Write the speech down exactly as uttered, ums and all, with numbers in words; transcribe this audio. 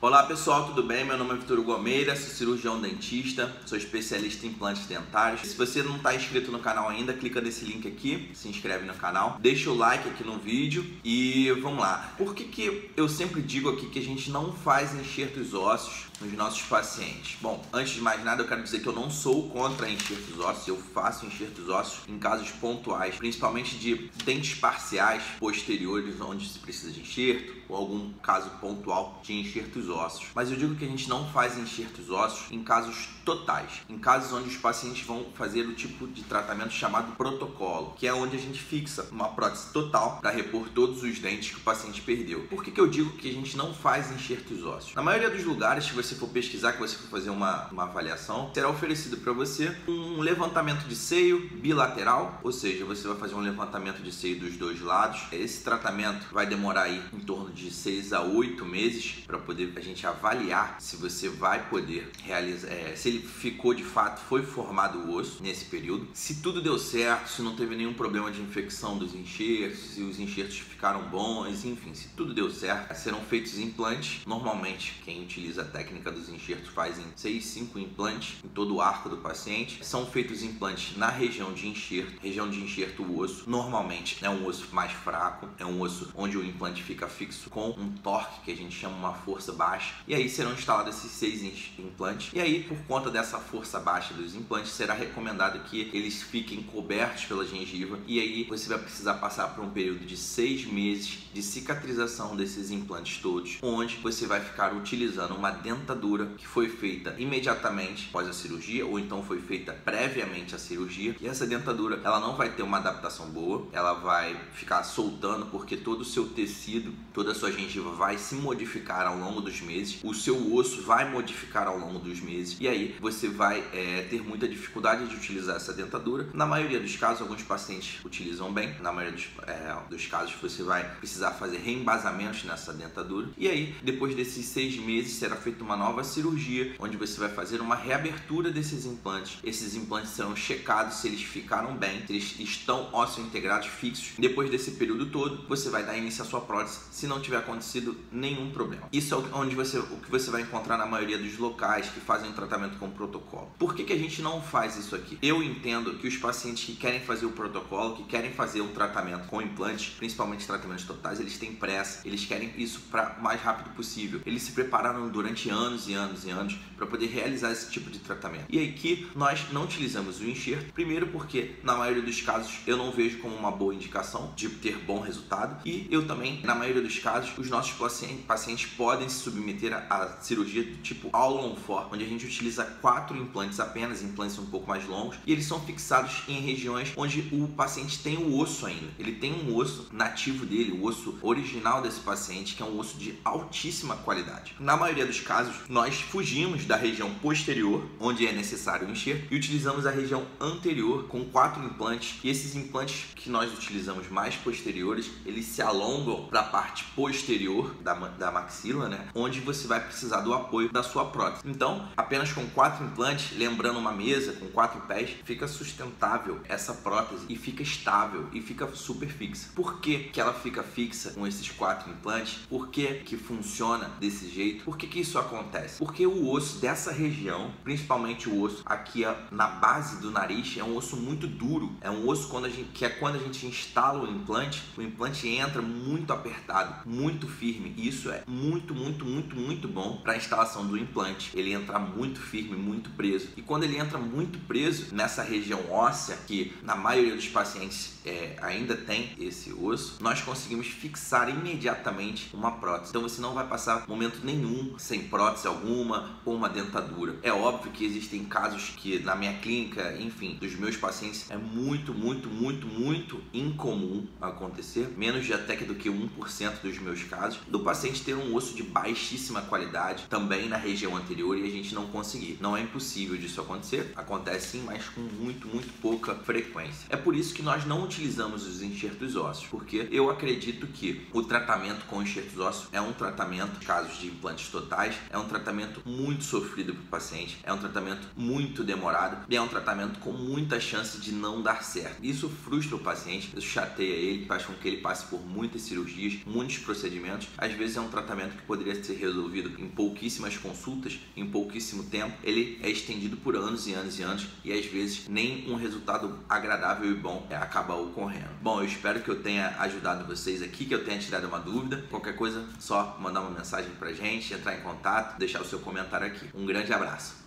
Olá pessoal, tudo bem? Meu nome é Vitor Hugo Almeida, sou cirurgião dentista, sou especialista em implantes dentários. Se você não está inscrito no canal ainda, clica nesse link aqui, se inscreve no canal, deixa o like aqui no vídeo e vamos lá. Por que que eu sempre digo aqui que a gente não faz enxertos ósseos nos nossos pacientes? Bom, antes de mais nada eu quero dizer que eu não sou contra enxertos ósseos, eu faço enxertos ósseos em casos pontuais, principalmente de dentes parciais posteriores onde se precisa de enxerto ou algum caso pontual de enxertos ósseos. Mas eu digo que a gente não faz enxertos ósseos em casos totais, em casos onde os pacientes vão fazer o tipo de tratamento chamado protocolo, que é onde a gente fixa uma prótese total para repor todos os dentes que o paciente perdeu. Por que que eu digo que a gente não faz enxertos ósseos? Na maioria dos lugares, se você for pesquisar, que você for fazer uma, uma avaliação, será oferecido para você um levantamento de seio bilateral, ou seja, você vai fazer um levantamento de seio dos dois lados. Esse tratamento vai demorar aí em torno de seis a oito meses para poder a gente avaliar se você vai poder realizar, é, se ele ficou de fato, foi formado o osso nesse período, se tudo deu certo, se não teve nenhum problema de infecção dos enxertos, se os enxertos ficaram bons, enfim, se tudo deu certo, serão feitos implantes. Normalmente, quem utiliza a técnica dos enxertos faz em seis, cinco implantes em todo o arco do paciente. São feitos implantes na região de enxerto, região de enxerto o osso. Normalmente é um osso mais fraco, é um osso onde o implante fica fixo com um torque que a gente chama uma força baixa, e aí serão instalados esses seis implantes, e aí por conta dessa força baixa dos implantes será recomendado que eles fiquem cobertos pela gengiva, e aí você vai precisar passar por um período de seis meses de cicatrização desses implantes todos, onde você vai ficar utilizando uma dentadura que foi feita imediatamente após a cirurgia, ou então foi feita previamente à cirurgia, e essa dentadura ela não vai ter uma adaptação boa, ela vai ficar soltando porque todo o seu tecido, toda a sua gengiva vai se modificar ao longo dos meses, o seu osso vai modificar ao longo dos meses, e aí você vai é, ter muita dificuldade de utilizar essa dentadura. Na maioria dos casos, alguns pacientes utilizam bem, na maioria dos, é, dos casos você vai precisar fazer reembasamentos nessa dentadura, e aí depois desses seis meses será feita uma nova cirurgia, onde você vai fazer uma reabertura desses implantes. Esses implantes serão checados se eles ficaram bem, se eles estão ósseo-integrados fixos. Depois desse período todo, você vai dar início à sua prótese, se não tiver acontecido nenhum problema. Isso é onde você, o que você vai encontrar na maioria dos locais que fazem o tratamento com protocolo. Por que que a gente não faz isso aqui? Eu entendo que os pacientes que querem fazer o protocolo, que querem fazer um tratamento com implantes, principalmente tratamentos totais, eles têm pressa, eles querem isso para o mais rápido possível. Eles se prepararam durante anos e anos e anos para poder realizar esse tipo de tratamento. E aqui nós não utilizamos o enxerto, primeiro porque na maioria dos casos eu não vejo como uma boa indicação de ter bom resultado, e eu também, na maioria dos casos, os nossos pacientes, pacientes podem se submeter a, a cirurgia do tipo all-on-four, onde a gente utiliza quatro implantes apenas, implantes um pouco mais longos, e eles são fixados em regiões onde o paciente tem o osso ainda. Ele tem um osso nativo dele, o osso original desse paciente, que é um osso de altíssima qualidade. Na maioria dos casos, nós fugimos da região posterior, onde é necessário o enxerto, e utilizamos a região anterior com quatro implantes, e esses implantes que nós utilizamos mais posteriores, eles se alongam para a parte posterior da, da maxila, né? Onde você vai precisar do apoio da sua prótese. Então, apenas com quatro implantes, lembrando uma mesa com quatro pés, fica sustentável essa prótese e fica estável e fica super fixa. Por que que ela fica fixa com esses quatro implantes? Por que que funciona desse jeito? Por que que isso acontece? Porque o osso dessa região, principalmente o osso aqui na base do nariz, é um osso muito duro. É um osso quando a gente, que é quando a gente instala o implante, o implante entra muito apertado, muito firme. E isso é muito, muito, muito, muito bom para a instalação do implante. Ele entra muito firme, muito preso. E quando ele entra muito preso nessa região óssea, que na maioria dos pacientes é, ainda tem esse osso, nós conseguimos fixar imediatamente uma prótese. Então você não vai passar momento nenhum sem prótese alguma ou uma dentadura. É óbvio que existem casos que na minha clínica, enfim, dos meus pacientes, é muito, muito, muito, muito incomum acontecer, menos de até que do que um por cento dos meus casos, do paciente ter um osso de baixíssima qualidade também na região anterior e a gente não conseguir. Não é impossível disso acontecer, acontece sim, mas com muito, muito pouca frequência. É por isso que nós não utilizamos os enxertos ósseos, porque eu acredito que o tratamento com enxertos ósseos é um tratamento, casos de implantes totais, é um tratamento muito sofrido para o paciente, é um tratamento muito demorado e é um tratamento com muita chance de não dar certo. Isso frustra o paciente, isso chateia ele, faz com que ele passe por muitas cirurgias, muitos procedimentos. Às vezes é um tratamento que poderia ser resolvido em pouquíssimas consultas, em pouquíssimo tempo. Ele é estendido por anos e anos e anos e às vezes nem um resultado agradável e bom é, acaba ocorrendo. Bom, eu espero que eu tenha ajudado vocês aqui, que eu tenha tirado uma dúvida. Qualquer coisa, só mandar uma mensagem pra gente, entrar em contato, deixar o seu comentário aqui. Um grande abraço.